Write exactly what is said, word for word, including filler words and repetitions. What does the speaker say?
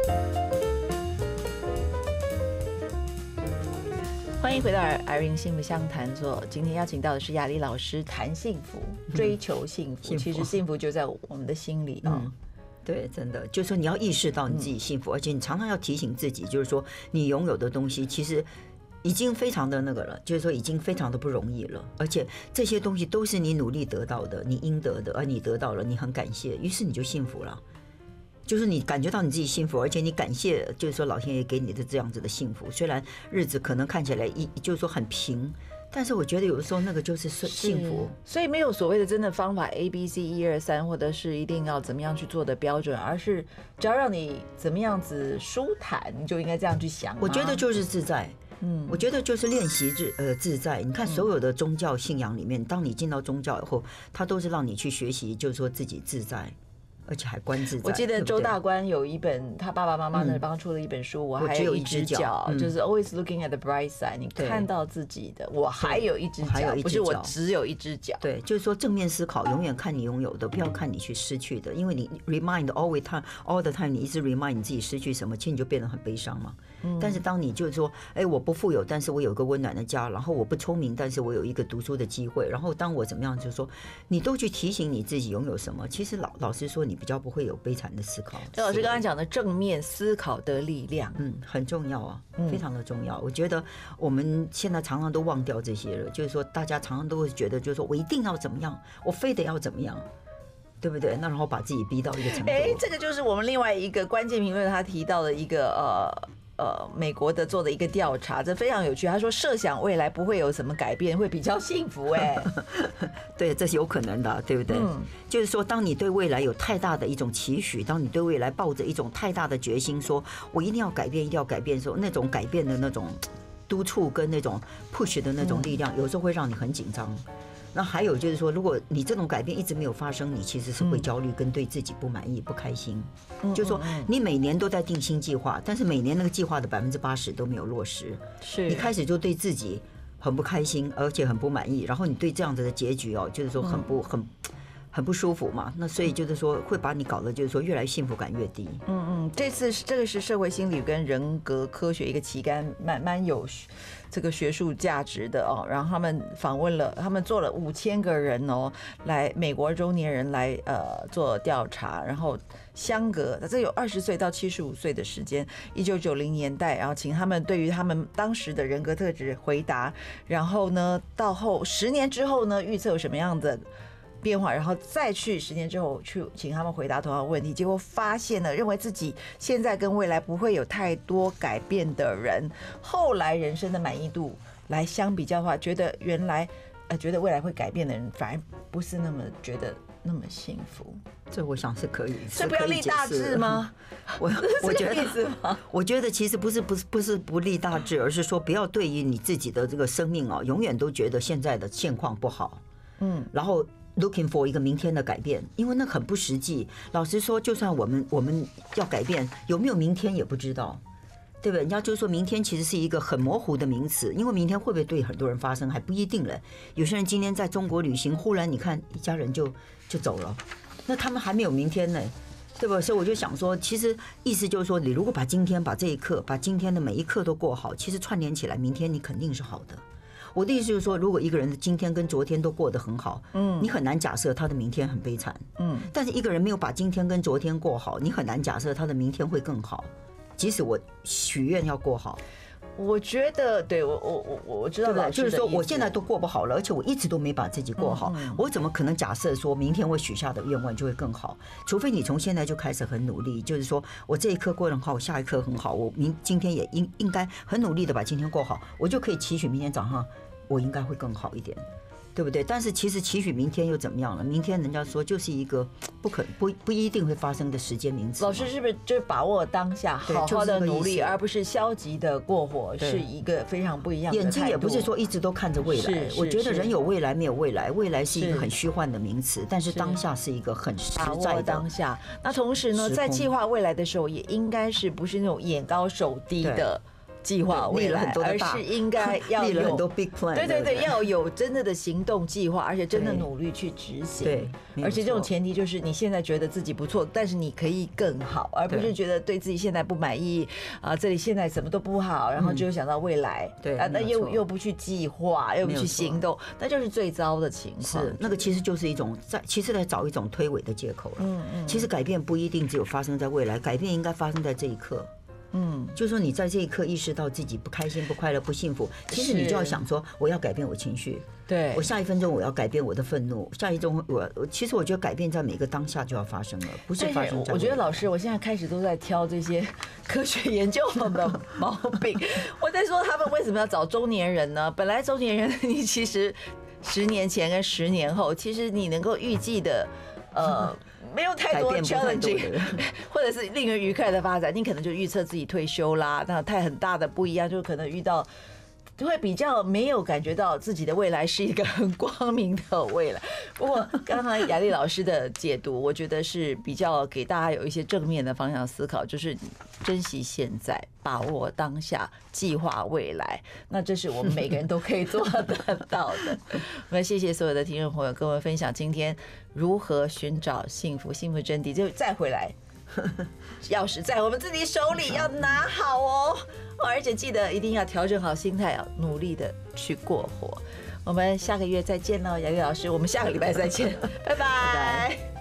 欢迎回到 Irene 幸福相谈所。今天邀请到的是雅丽老师谈幸福，追求幸福。嗯、其实幸福就在我们的心里啊、哦。嗯， 对，真的就是说你要意识到你自己幸福，嗯、而且你常常要提醒自己，就是说你拥有的东西其实已经非常的那个了，就是说已经非常的不容易了，而且这些东西都是你努力得到的，你应得的，而你得到了，你很感谢，于是你就幸福了。就是你感觉到你自己幸福，而且你感谢，就是说老天爷给你的这样子的幸福。虽然日子可能看起来一就是说很平，但是我觉得有的时候那个就是幸福。 所以没有所谓的真的方法 A B C 一二三，或者是一定要怎么样去做的标准，而是只要让你怎么样子舒坦，你就应该这样去想。 我觉得就是自在。嗯，我觉得就是练习自呃自在。你看所有的宗教信仰里面，当你进到宗教以后，它都是让你去学习，就是说自己自在。而且还观自在。 我记得周大观有一本，他爸爸妈妈呢帮他出了一本书，嗯、我还有一只脚，就是 always looking at the bright side， 你看到自己的，我还有一只脚，不是我只有一只脚。 对，就是说正面思考，永远看你拥有的，不要看你去失去的，因为你 remind always time all the time， 你一直 remind 你自己失去什么，其实你就变得很悲伤嘛。嗯、但是当你就是说，哎，我不富有，但是我有一个温暖的家，然后我不聪明，但是我有一个读书的机会，然后当我怎么样，就是说，你都去提醒你自己拥有什么。其实老老实说，你比较不会有悲惨的思考。 周老师刚才讲的正面思考的力量， 嗯，很重要啊，非常的重要。我觉得我们现在常常都忘掉这些了，就是说大家常常都会觉得，就是说我一定要怎么样，我非得要怎么样。对不对？那然后把自己逼到一个程度。 哎，这个就是我们另外一个关键评论他提到的一个呃呃美国的做的一个调查，这非常有趣。他说设想未来不会有什么改变，会比较幸福。哎， 对，这是有可能的，对不对？嗯，就是说，当你对未来有太大的一种期许，当你对未来抱着一种太大的决心，说我一定要改变，一定要改变的时候，那种改变的那种督促跟那种 push 的那种力量，有时候会让你很紧张。那还有就是说，如果你这种改变一直没有发生，你其实是会焦虑跟对自己不满意、不开心。嗯、就是说，你每年都在定新计划，但是每年那个计划的百分之八十都没有落实， 是你开始就对自己很不开心，而且很不满意，然后你对这样子的结局哦，就是说很不很。很不舒服嘛，那所以就是说会把你搞得就是说越来幸福感越低。 嗯嗯，这次这个是社会心理跟人格科学一个期刊，蛮蛮有这个学术价值的哦。然后他们访问了，他们做了五千个人哦，来美国中年人来呃做调查，然后相隔这有二十岁到七十五岁的时间，一九九零年代，然后请他们对于他们当时的人格特质回答，然后呢到后十年之后呢预测有什么样的变化，然后再去十年之后去请他们回答同样的问题，结果发现了认为自己现在跟未来不会有太多改变的人，后来人生的满意度来相比较的话，觉得原来呃觉得未来会改变的人，反而不是那么觉得那么幸福。 这我想是可以， 这不要立大志吗？ 我我觉得，我觉得其实不是不是不是不立大志，而是说不要对于你自己的这个生命啊，永远都觉得现在的现况不好，嗯，然后looking for 一个明天的改变，因为那很不实际。老实说，就算我们我们要改变，有没有明天也不知道，对不对？人家就说明天其实是一个很模糊的名词，因为明天会不会对很多人发生还不一定了。有些人今天在中国旅行，忽然你看一家人就就走了，那他们还没有明天呢，对吧？所以我就想说，其实意思就是说，你如果把今天把这一刻把今天的每一刻都过好，其实串联起来，明天你肯定是好的。我的意思就是说，如果一个人的今天跟昨天都过得很好，嗯，你很难假设他的明天很悲惨，嗯。但是一个人没有把今天跟昨天过好，你很难假设他的明天会更好。即使我许愿要过好， 我觉得，对我我我我知道老师的意思， 就是说我现在都过不好了，而且我一直都没把自己过好，嗯嗯，我怎么可能假设说明天我许下的愿望就会更好？除非你从现在就开始很努力，就是说我这一刻过得很好，我下一刻很好，我明今天也应应该很努力的把今天过好，我就可以期许明天早上我应该会更好一点，对不对？但是其实期许明天又怎么样了？明天人家说就是一个不可不不一定会发生的时间名词。 老师是不是就是把握当下，好好的努力，而不是消极的过活，是一个非常不一样的态度。 眼睛也不是说一直都看着未来，我觉得人有未来没有未来，未来是一个很虚幻的名词，但是当下是一个很实在的当下。那同时呢，在计划未来的时候，也应该是不是那种眼高手低的计划未来，而是应该要立了很多 big plan。 对对对，要有真的的行动计划，而且真的努力去执行。 对， 而且这种前提就是你现在觉得自己不错，但是你可以更好，而不是觉得对自己现在不满意啊，这里现在什么都不好，然后就想到未来。 对啊，那又又不去计划，又不去行动，那就是最糟的情况。 是那个其实就是一种在，其实在找一种推诿的借口了。嗯嗯，其实改变不一定只有发生在未来，改变应该发生在这一刻。嗯，就是说你在这一刻意识到自己不开心、不快乐、不幸福，其实你就要想说，我要改变我情绪。 对， 我下一分钟我要改变我的愤怒，下一钟我其实我觉得改变在每个当下就要发生了，不是发生在。 我觉得老师，我现在开始都在挑这些科学研究的毛病。我在说他们为什么要找中年人呢？本来中年人你其实十年前跟十年后，其实你能够预计的，呃。没有太多 challenging， 或者是令人愉快的发展，你可能就预测自己退休啦，那太很大的不一样，就可能遇到，就会比较没有感觉到自己的未来是一个很光明的未来。不过刚刚雅丽老师的解读，我觉得是比较给大家有一些正面的方向思考，就是珍惜现在，把握当下，计划未来。那这是我们每个人都可以做得到的。我们谢谢所有的听众朋友跟我们分享今天如何寻找幸福，幸福真谛就再回来。钥匙在我们自己手里，要拿好哦，而且记得一定要调整好心态，要努力的去过活。我们下个月再见喽，雅丽老师，我们下个礼拜再见，拜拜。